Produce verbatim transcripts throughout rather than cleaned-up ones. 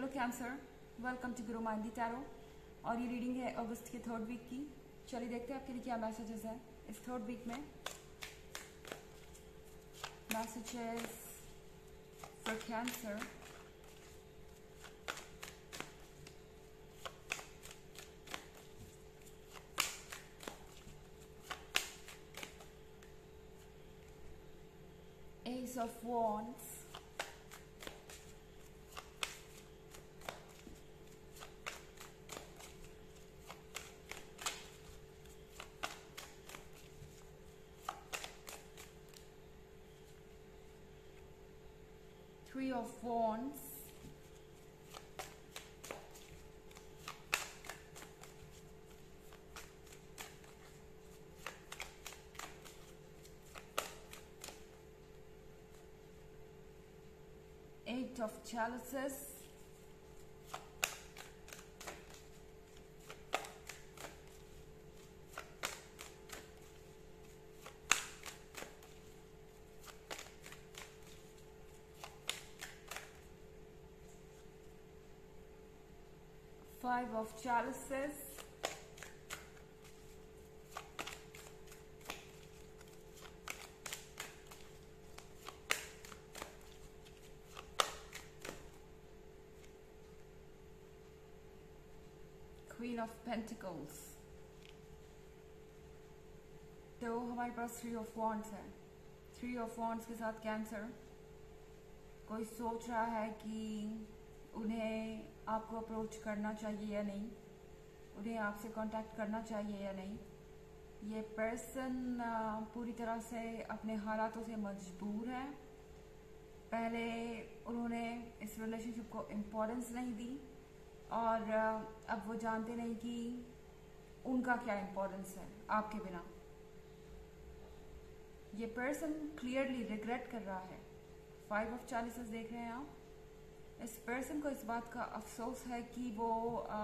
Cancer, welcome to Guru माइंडी tarot. और ये reading है अगस्त के थर्ड वीक की। चलिए देखते हैं आपके लिए क्या मैसेजेस हैं इस थर्ड वीक में। Messages for Cancer. Ace of Wands, Three of Wands, Eight of Chalices, Five of Chalices, Queen of Pentacles। तो हमारे पास थ्री ऑफ वॉन्ड्स है। थ्री ऑफ वॉन्ड्स के साथ कैंसर कोई सोच रहा है कि उन्हें आपको अप्रोच करना चाहिए या नहीं, उन्हें आपसे कांटेक्ट करना चाहिए या नहीं। ये पर्सन पूरी तरह से अपने हालातों से मजबूर है। पहले उन्होंने इस रिलेशनशिप को इम्पोर्टेंस नहीं दी और अब वो जानते नहीं कि उनका क्या इम्पोर्टेंस है आपके बिना। ये पर्सन क्लियरली रिग्रेट कर रहा है। फाइव ऑफ चालीसेस देख रहे हैं आप। इस पर्सन को इस बात का अफसोस है कि वो आ,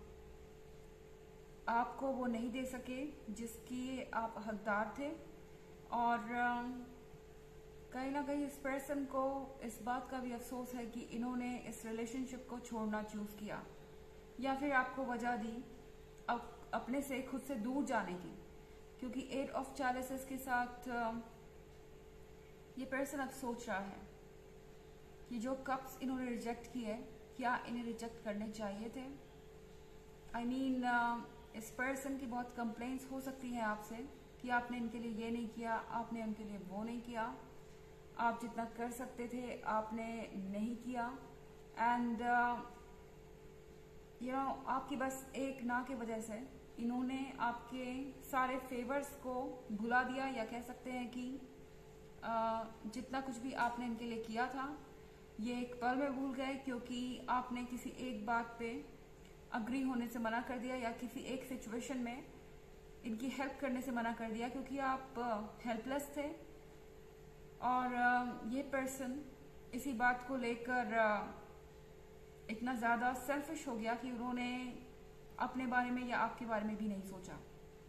आपको वो नहीं दे सके जिसकी आप हकदार थे, और आ, कहीं ना कहीं इस पर्सन को इस बात का भी अफसोस है कि इन्होंने इस रिलेशनशिप को छोड़ना चूज किया, या फिर आपको वजह दी अब अपने से खुद से दूर जाने की। क्योंकि एट ऑफ चालीसेस के साथ ये पर्सन अब सोच रहा है कि जो कप्स इन्होंने रिजेक्ट किए, क्या इन्हें रिजेक्ट करने चाहिए थे। आई I मीन mean, इस पर्सन की बहुत कंप्लेंट्स हो सकती हैं आपसे कि आपने इनके लिए ये नहीं किया, आपने उनके लिए वो नहीं किया, आप जितना कर सकते थे आपने नहीं किया। एंड यू नो आपकी बस एक ना की वजह से इन्होंने आपके सारे फेवर्स को भुला दिया, या कह सकते हैं कि uh, जितना कुछ भी आपने इनके लिए किया था ये एक पल में भूल गए, क्योंकि आपने किसी एक बात पे अग्री होने से मना कर दिया, या किसी एक सिचुएशन में इनकी हेल्प करने से मना कर दिया क्योंकि आप हेल्पलेस थे। और ये पर्सन इसी बात को लेकर इतना ज़्यादा सेल्फिश हो गया कि उन्होंने अपने बारे में या आपके बारे में भी नहीं सोचा।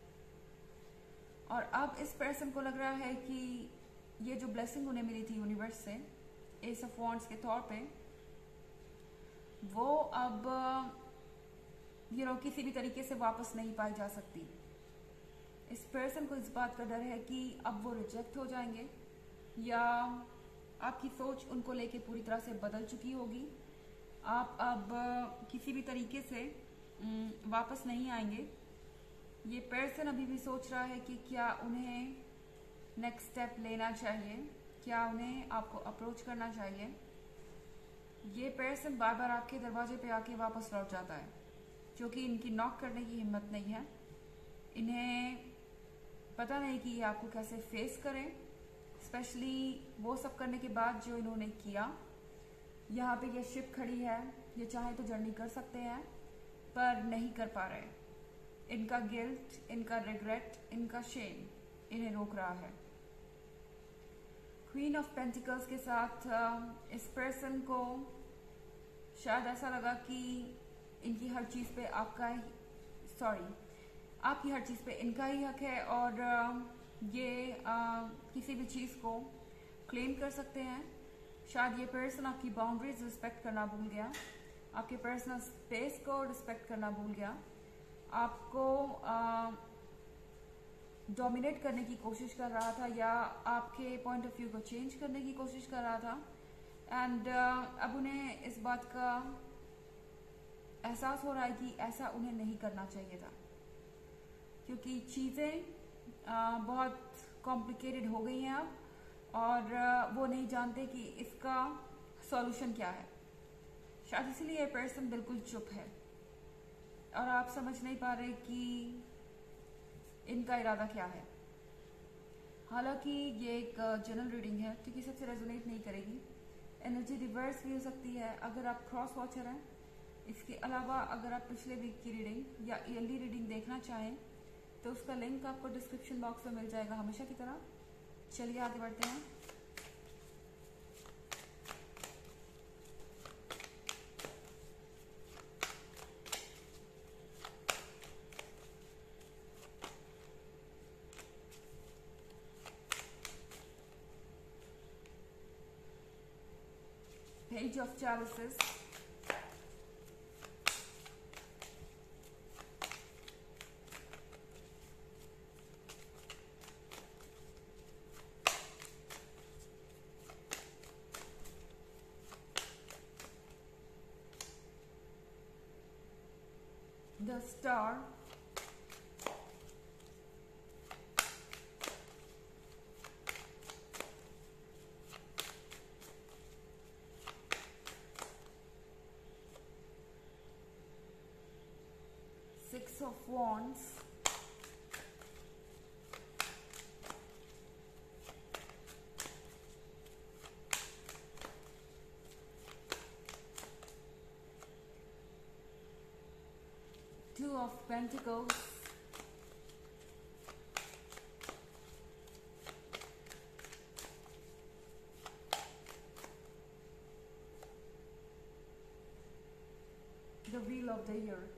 और अब इस पर्सन को लग रहा है कि ये जो ब्लेसिंग उन्हें मिली थी यूनिवर्स से एस ऑफ वॉन्ड्स के तौर पे, वो अब यू नो किसी भी तरीके से वापस नहीं पाई जा सकती। इस पर्सन को इस बात का डर है कि अब वो रिजेक्ट हो जाएंगे, या आपकी सोच उनको लेके पूरी तरह से बदल चुकी होगी। आप अब किसी भी तरीके से वापस नहीं आएंगे। ये पर्सन अभी भी सोच रहा है कि क्या उन्हें नेक्स्ट स्टेप लेना चाहिए, क्या उन्हें आपको अप्रोच करना चाहिए। ये पर्सन बार बार आपके दरवाजे पे आके वापस लौट जाता है, क्योंकि इनकी नॉक करने की हिम्मत नहीं है। इन्हें पता नहीं कि ये आपको कैसे फेस करें, स्पेशली वो सब करने के बाद जो इन्होंने किया। यहाँ पे ये शिप खड़ी है, ये चाहे तो जर्नी कर सकते हैं पर नहीं कर पा रहे। इनका गिल्ट, इनका रिग्रेट, इनका शेम इन्हें रोक रहा है। क्वीन ऑफ पेंटिकल्स के साथ इस पर्सन को शायद ऐसा लगा कि इनकी हर चीज़ पे आपका सॉरी आपकी हर चीज़ पे इनका ही हक है, और ये आ, किसी भी चीज़ को क्लेम कर सकते हैं। शायद ये पर्सन आपकी बाउंड्रीज रिस्पेक्ट करना भूल गया, आपके पर्सनल स्पेस को रिस्पेक्ट करना भूल गया, आपको डोमिनेट करने की कोशिश कर रहा था या आपके पॉइंट ऑफ व्यू को चेंज करने की कोशिश कर रहा था। एंड uh, अब उन्हें इस बात का एहसास हो रहा है कि ऐसा उन्हें नहीं करना चाहिए था, क्योंकि चीज़ें uh, बहुत कॉम्प्लिकेटेड हो गई हैं अब, और uh, वो नहीं जानते कि इसका सॉल्यूशन क्या है। शायद इसलिए ये पर्सन बिल्कुल चुप है और आप समझ नहीं पा रहे कि इनका इरादा क्या है। हालांकि ये एक जनरल रीडिंग है, क्योंकि सबसे रेजोनेट नहीं करेगी। एनर्जी रिवर्स भी हो सकती है अगर आप क्रॉस वॉचर हैं। इसके अलावा अगर आप पिछले वीक की रीडिंग या ईयरली रीडिंग देखना चाहें तो उसका लिंक आपको डिस्क्रिप्शन बॉक्स में मिल जाएगा, हमेशा की तरह। चलिए आगे बढ़ते हैं। Page of Chalices, the Star, Six of Wands, Two of Pentacles, the Wheel of the Year।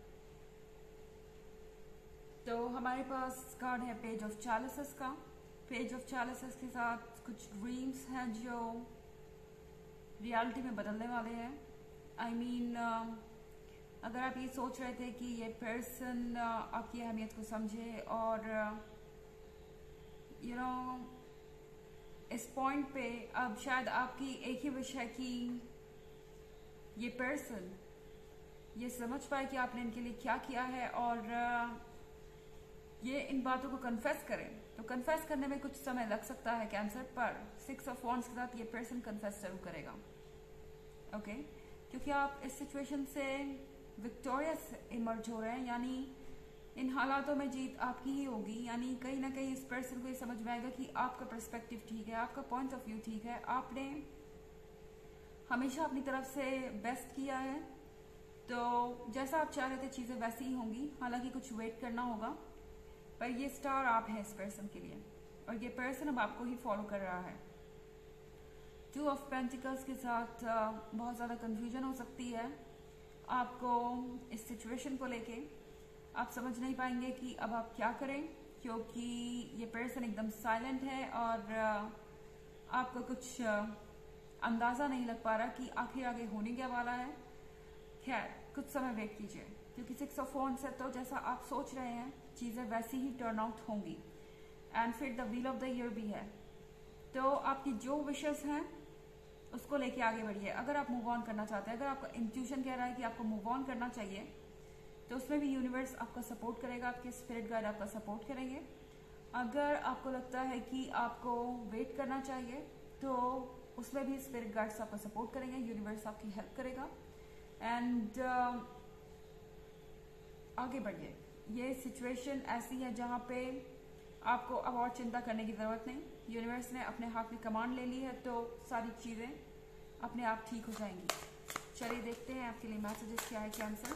तो हमारे पास कार्ड है पेज ऑफ चैलिसेस का। पेज ऑफ चैलिसेस के साथ कुछ ड्रीम्स हैं जो रियलिटी में बदलने वाले हैं। I I mean mean, uh, अगर आप ये सोच रहे थे कि ये पर्सन uh, आपकी अहमियत को समझे और you uh, know you know, इस पॉइंट पे अब शायद आपकी एक ही विश है कि ये पर्सन ये समझ पाए कि आपने इनके लिए क्या किया है और uh, ये इन बातों को कन्फेस करें। तो कन्फेस करने में कुछ समय लग सकता है कैंसर, पर सिक्स ऑफ वॉन्ड्स के साथ ये पर्सन कन्फेस जरूर करेगा। ओके, क्योंकि आप इस सिचुएशन से विक्टोरियस इमर्ज हो रहे हैं, यानी इन हालातों में जीत आपकी ही होगी। यानी कहीं ना कहीं इस पर्सन को ये समझ में आएगा कि आपका पर्सपेक्टिव ठीक है, आपका पॉइंट ऑफ व्यू ठीक है, आपने हमेशा अपनी तरफ से बेस्ट किया है। तो जैसा आप चाह रहे थे चीज़ें वैसी ही होंगी, हालांकि कुछ वेट करना होगा, पर ये स्टार आप है इस पर्सन के लिए और ये पर्सन अब आपको ही फॉलो कर रहा है। टू ऑफ पेंटिकल्स के साथ बहुत ज़्यादा कंफ्यूजन हो सकती है आपको इस सिचुएशन को लेके। आप समझ नहीं पाएंगे कि अब आप क्या करें, क्योंकि ये पर्सन एकदम साइलेंट है और आपको कुछ अंदाज़ा नहीं लग पा रहा कि आखिर आगे होने क्या वाला है। खैर, कुछ समय वेट कीजिए, क्योंकि सिक्स ऑफ वॉन्ड्स है तो जैसा आप सोच रहे हैं चीज़ें वैसी ही टर्न आउट होंगी। एंड फिर the wheel of the year भी है, तो आपकी जो विशेस हैं उसको लेके आगे बढ़िए। अगर आप मूव ऑन करना चाहते हैं, अगर आपका इंट्यूशन कह रहा है कि आपको मूव ऑन करना चाहिए, तो उसमें भी यूनिवर्स आपका सपोर्ट करेगा, आपके स्पिरिट गाइड आपका सपोर्ट करेंगे। अगर आपको लगता है कि आपको वेट करना चाहिए, तो उसमें भी स्पिरिट गाइड्स आपका सपोर्ट करेंगे, यूनिवर्स आपकी हेल्प करेगा। एंड uh, आगे बढ़िए। ये सिचुएशन ऐसी है जहाँ पे आपको अब और चिंता करने की ज़रूरत नहीं। यूनिवर्स ने अपने हाथ में कमांड ले ली है, तो सारी चीज़ें अपने आप ठीक हो जाएंगी। चलिए देखते हैं आपके लिए मैसेजेस क्या है Cancer.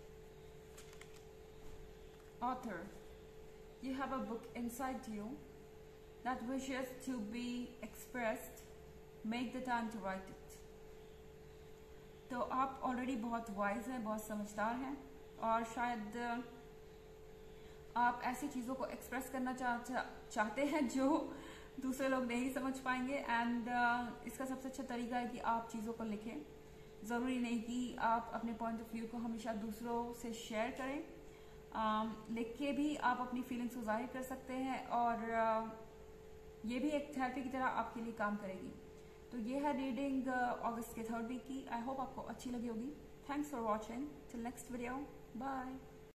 Author, you have a book inside you that wishes to be expressed, make the time to write it. तो आप ऑलरेडी बहुत वाइज हैं, बहुत समझदार हैं और शायद आप ऐसी चीज़ों को एक्सप्रेस करना चा, चा, चाहते हैं जो दूसरे लोग नहीं समझ पाएंगे। एंड uh, इसका सबसे अच्छा तरीका है कि आप चीज़ों को लिखें ज़रूरी नहीं कि आप अपने पॉइंट ऑफ व्यू को हमेशा दूसरों से शेयर करें। um, लिख के भी आप अपनी फीलिंग्स को जाहिर कर सकते हैं और uh, ये भी एक थेरेपी की तरह आपके लिए काम करेगी। तो ये है रीडिंग अगस्त के थर्ड वीक की। आई होप आपको अच्छी लगी होगी। Thanks for watching. Till next video, bye.